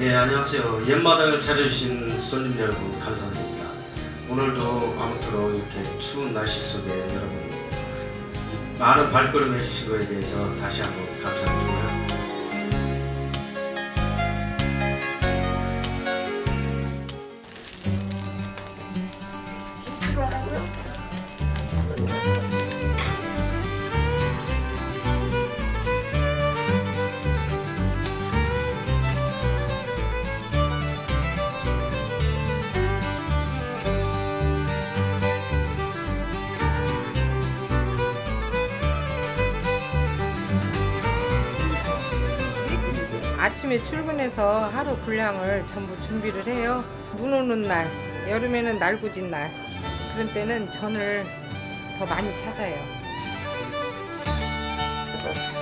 예, 안녕하세요. 옛마당을 차려주신 손님 여러분 감사드립니다. 오늘도 아무쪼록 이렇게 추운 날씨 속에 여러분 많은 발걸음 해주신 거에 대해서 다시 한번 감사드리고요. 아침에 출근해서 하루 분량을 전부 준비를 해요. 눈 오는 날, 여름에는 날구진 날, 그런 때는 전을 더 많이 찾아요.